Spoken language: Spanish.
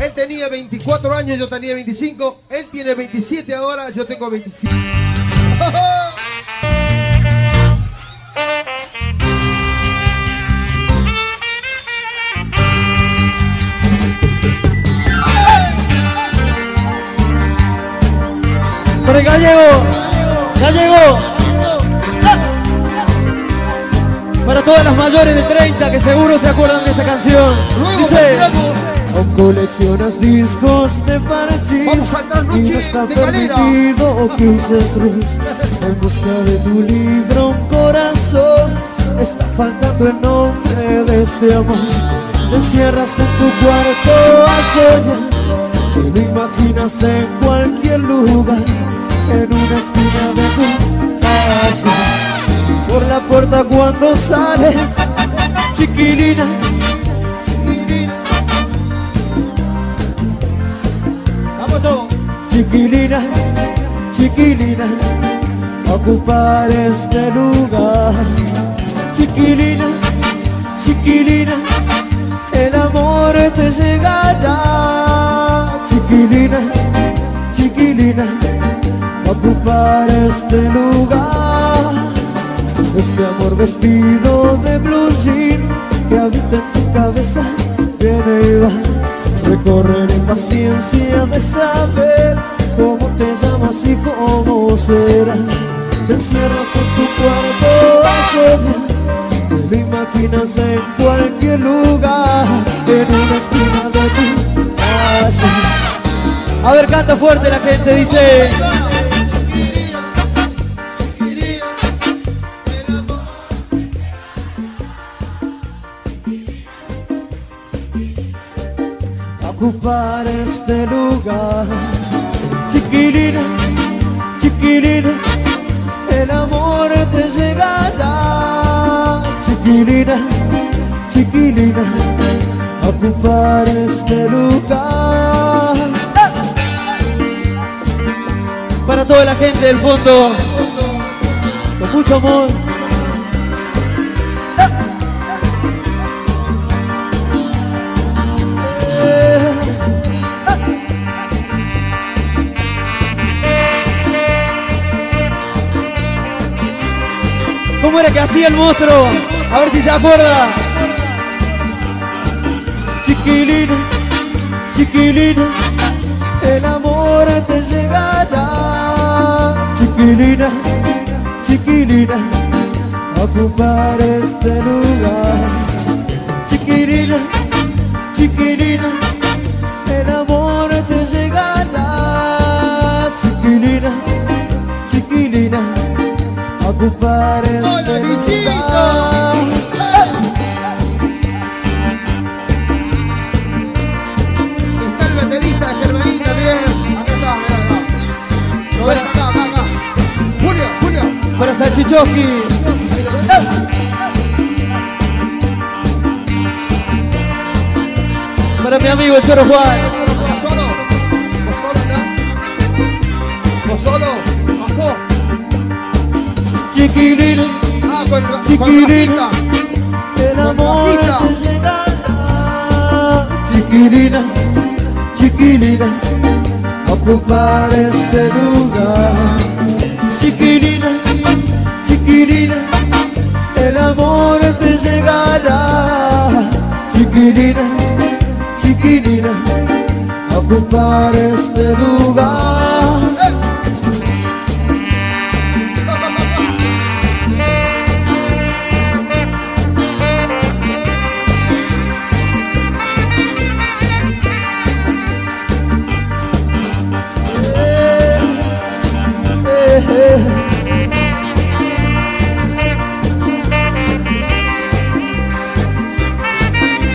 Él tenía 24 años, yo tenía 25. Él tiene 27 ahora, yo tengo 25. Para el gallego, ya llegó. Para todas las mayores de 30 que seguro se acuerdan de esta canción. Dice: o coleccionas discos de parchís y no está permitido que uses luz. En busca de tu libro un corazón, está faltando el nombre de este amor. Te encierras en tu cuarto a soñar, te lo imaginas en cualquier lugar, en una esquina de tu casa. Por la puerta cuando sales, chiquilina, vamos todos. Chiquilina, chiquilina, ocupar este lugar. Chiquilina, chiquilina, el amor te llegará. Chiquilina, chiquilina, ocupar este lugar. Este amor vestido de blue jean que habita en tu cabeza viene y va. Recorrer en paciencia de saber cómo te llamas y cómo serás. Te encierras en tu cuarto a soñar, te lo imaginas en cualquier lugar, en una esquina de tu casa. A ver, canta fuerte la gente, dice: ocupar este lugar. Chiquilina, chiquilina, el amor te llegará. Chiquilina, chiquilina, ocupar este lugar. Para toda la gente del fondo, con mucho amor. ¿Cómo era que hacía el monstruo? A ver si se acuerda. Chiquilina, chiquilina, el amor te llegará. Chiquilina, chiquilina, ocupar este lugar. Chiquilina, chiquilina, el amor te llegará. Chiquilina, chiquilina, ocupar este lugar. Está el baterista de Germaní también. Acá está, acá. Lo ves acá, acá, acá. Julio, Julio. Para Salchichoski. Para mi amigo el Choro Juan. ¿Vos solo? ¿Vos solo acá? ¿Vos solo? Bajó. Chiquilina, chiquilina, el amor te llegará. Chiquilina, chiquilina, ocupar este lugar. Chiquilina, chiquilina, el amor te llegará. Chiquilina, chiquilina, ocupar este lugar.